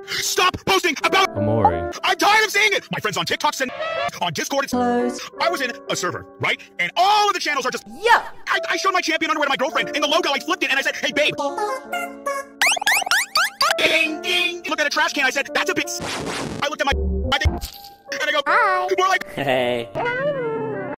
Stop posting about OMORI. I'm tired of seeing it! My friends on TikTok send on Discord it's I was in a server, right? And all of the channels are just I showed my champion underwear to my girlfriend, and the logo, I flipped it, and I said, hey, babe. Ding, ding. Look at a trash can, I said, that's a bit. I looked at my thing, and I go, hi. more like, Hey.